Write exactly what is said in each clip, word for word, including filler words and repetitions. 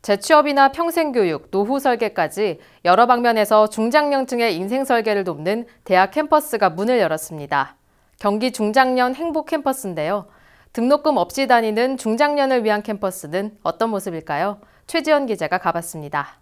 재취업이나 평생교육, 노후 설계까지 여러 방면에서 중장년층의 인생 설계를 돕는 대학 캠퍼스가 문을 열었습니다. 경기 중장년 행복 캠퍼스인데요. 등록금 없이 다니는 중장년을 위한 캠퍼스는 어떤 모습일까요? 최지연 기자가 가봤습니다.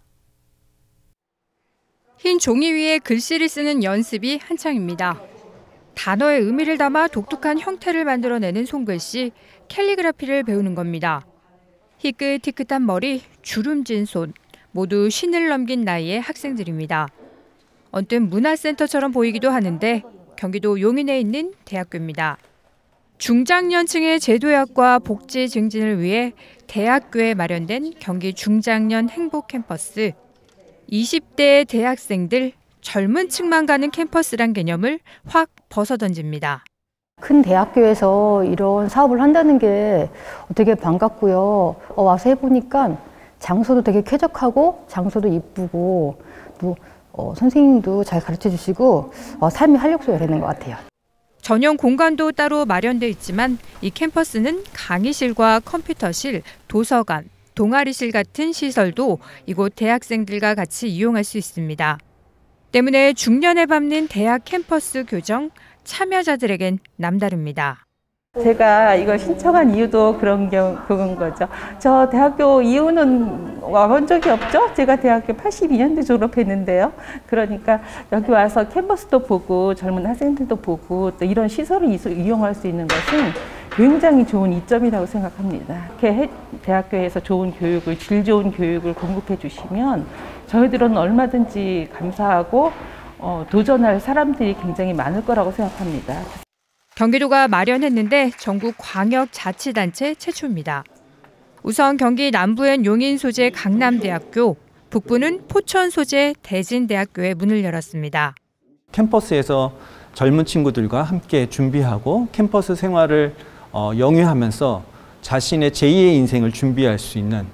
흰 종이 위에 글씨를 쓰는 연습이 한창입니다. 단어의 의미를 담아 독특한 형태를 만들어내는 손글씨, 캘리그라피를 배우는 겁니다. 희끗희끗한 머리, 주름진 손, 모두 쉰을 넘긴 나이의 학생들입니다. 언뜻 문화센터처럼 보이기도 하는데 경기도 용인에 있는 대학교입니다. 중장년층의 제도약과 복지 증진을 위해 대학교에 마련된 경기 중장년 행복 캠퍼스. 이십 대의 대학생들, 젊은 층만 가는 캠퍼스란 개념을 확 벗어던집니다. 큰 대학교에서 이런 사업을 한다는 게 되게 반갑고요. 어, 와서 해보니까 장소도 되게 쾌적하고 장소도 이쁘고 또 어, 선생님도 잘 가르쳐 주시고 어, 삶의 활력소가 되는 것 같아요. 전용 공간도 따로 마련돼 있지만 이 캠퍼스는 강의실과 컴퓨터실, 도서관, 동아리실 같은 시설도 이곳 대학생들과 같이 이용할 수 있습니다. 때문에 중년에 밟는 대학 캠퍼스 교정, 참여자들에겐 남다릅니다. 제가 이걸 신청한 이유도 그런 경, 그런 거죠. 저 대학교 이후는 와본 적이 없죠. 제가 대학교 팔십이 년대 졸업했는데요. 그러니까 여기 와서 캠퍼스도 보고 젊은 학생들도 보고 또 이런 시설을 이용할 수 있는 것은 굉장히 좋은 이점이라고 생각합니다. 이렇게 대학교에서 좋은 교육을, 질 좋은 교육을 공급해 주시면 저희들은 얼마든지 감사하고 어, 도전할 사람들이 굉장히 많을 거라고 생각합니다. 경기도가 마련했는데 전국 광역자치단체 최초입니다. 우선 경기 남부엔 용인 소재 강남대학교, 북부는 포천 소재 대진대학교에 문을 열었습니다. 캠퍼스에서 젊은 친구들과 함께 준비하고 캠퍼스 생활을 어, 영위하면서 자신의 제이의 인생을 준비할 수 있는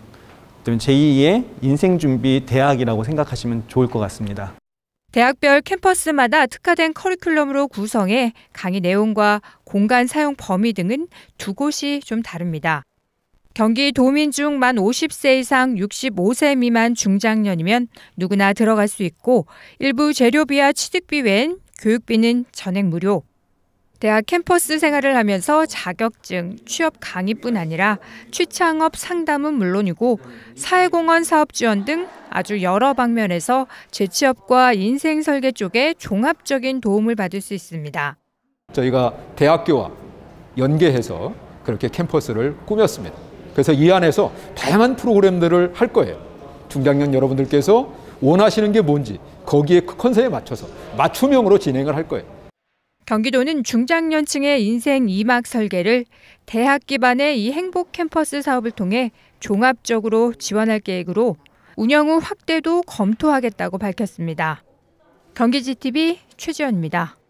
제이의 인생 준비 대학이라고 생각하시면 좋을 것 같습니다. 대학별 캠퍼스마다 특화된 커리큘럼으로 구성해 강의 내용과 공간 사용 범위 등은 두 곳이 좀 다릅니다. 경기 도민 중 만 오십 세 이상 육십오 세 미만 중장년이면 누구나 들어갈 수 있고 일부 재료비와 취득비 외엔 교육비는 전액 무료. 대학 캠퍼스 생활을 하면서 자격증, 취업 강의뿐 아니라 취창업 상담은 물론이고 사회공헌 사업 지원 등 아주 여러 방면에서 재취업과 인생 설계 쪽에 종합적인 도움을 받을 수 있습니다. 저희가 대학교와 연계해서 그렇게 캠퍼스를 꾸몄습니다. 그래서 이 안에서 다양한 프로그램들을 할 거예요. 중장년 여러분들께서 원하시는 게 뭔지 거기에 컨셉에 맞춰서 맞춤형으로 진행을 할 거예요. 경기도는 중장년층의 인생 이막 설계를 대학 기반의 이 행복 캠퍼스 사업을 통해 종합적으로 지원할 계획으로 운영 후 확대도 검토하겠다고 밝혔습니다. 경기지티비 최지연입니다.